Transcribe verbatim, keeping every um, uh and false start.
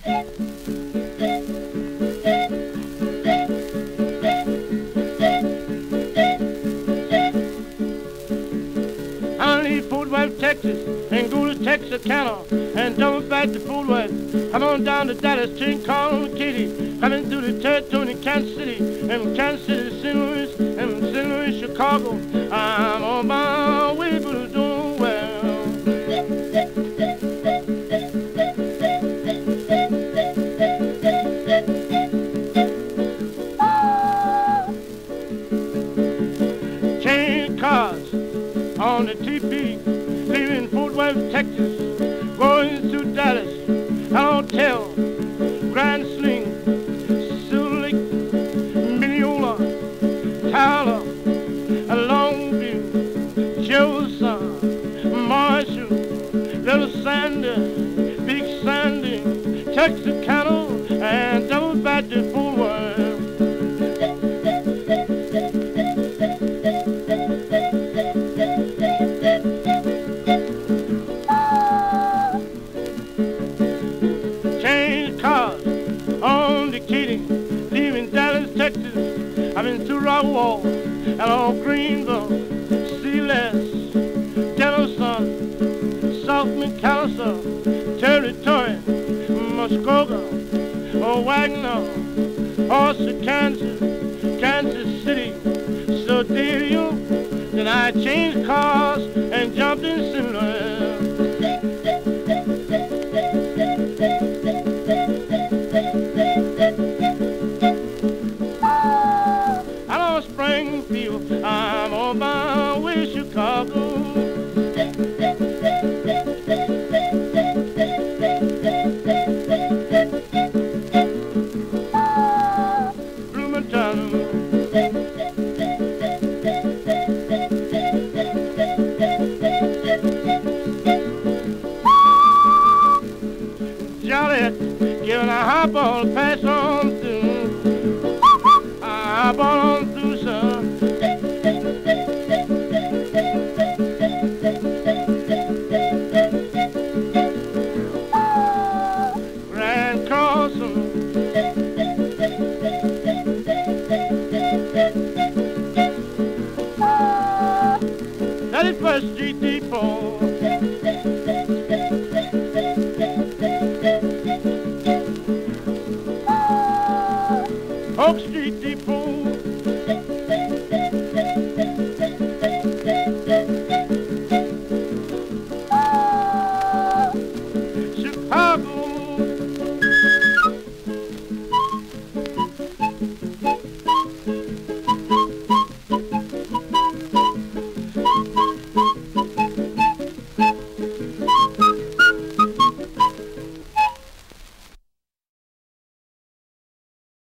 I leave Fort Worth, Texas, and go to Texarkana, and double back to Fort Worth. I'm on down to Dallas, train car on Katy, coming through the territory in Kansas City, and Kansas City, Saint Louis, and Saint Louis, Chicago. I'm on my way, but I'm doing well. Change cars on the T P, leaving Fort Worth, Texas, going through Dallas, Hotel, Grand Sling, Silver Lake, Mineola, Tyler, Longview, Jefferson, Marshall, Little Sandy, Big Sandy, Texarkana, and double back to Fort Worth. Change cars on the Katy, leaving Dallas, Texas. I've been through Rockwall, and on Greenville, Sealess, Dennison, South McAllister, Territory, Muskogee, oh, Wagner, Horse, Kansas, Kansas City, Sedalia. Then I changed cars and jumped in Saint Louis. Springfield, I'm on my way to Chicago. Bloomington, Joliet, giving a high ball pass on through. A high ball on through, sir. Grand Crossing, thirty-first Street Depot, Oak Street.